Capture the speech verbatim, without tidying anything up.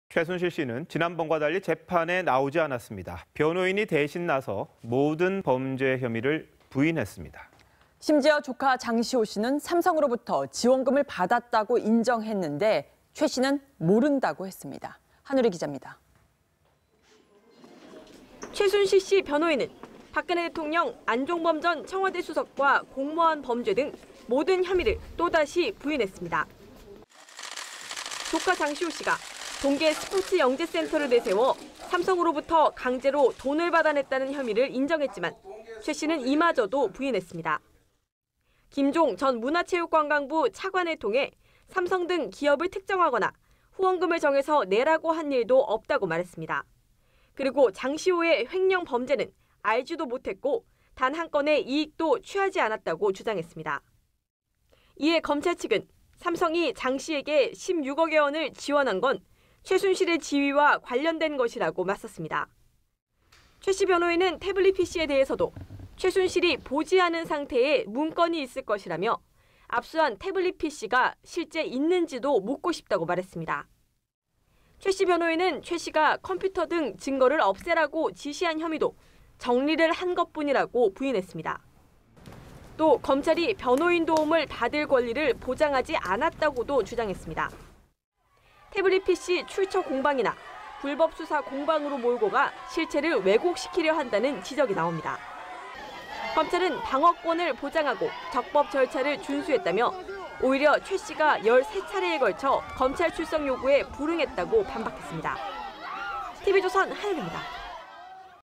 최순실 씨는 지난번과 달리 재판에 나오지 않았습니다. 변호인이 대신 나서 모든 범죄 혐의를 부인했습니다. 심지어 조카 장시호 씨는 삼성으로부터 지원금을 받았다고 인정했는데 최 씨는 모른다고 했습니다. 한우리 기자입니다. 최순실 씨 변호인은 박근혜 대통령, 안종범 전 청와대 수석과 공모한 범죄 등 모든 혐의를 또다시 부인했습니다. 조카 장시호 씨가 동계 스포츠 영재센터를 내세워 삼성으로부터 강제로 돈을 받아냈다는 혐의를 인정했지만 최 씨는 이마저도 부인했습니다. 김종 전 문화체육관광부 차관을 통해 삼성 등 기업을 특정하거나 후원금을 정해서 내라고 한 일도 없다고 말했습니다. 그리고 장시호의 횡령 범죄는 알지도 못했고 단 한 건의 이익도 취하지 않았다고 주장했습니다. 이에 검찰 측은 삼성이 장 씨에게 십육억여 원을 지원한 건 최순실의 지위와 관련된 것이라고 맞섰습니다. 최 씨 변호인은 태블릿 피씨에 대해서도 최순실이 보지 않은 상태에 문건이 있을 것이라며 압수한 태블릿 피씨가 실제 있는지도 묻고 싶다고 말했습니다. 최 씨 변호인은 최 씨가 컴퓨터 등 증거를 없애라고 지시한 혐의도 정리를 한 것뿐이라고 부인했습니다. 또 검찰이 변호인 도움을 받을 권리를 보장하지 않았다고도 주장했습니다. 태블릿 피씨 출처 공방이나 불법 수사 공방으로 몰고 가 실체를 왜곡시키려 한다는 지적이 나옵니다. 검찰은 방어권을 보장하고 적법 절차를 준수했다며 오히려 최 씨가 열세 차례에 걸쳐 검찰 출석 요구에 불응했다고 반박했습니다. 티비조선 한유리입니다.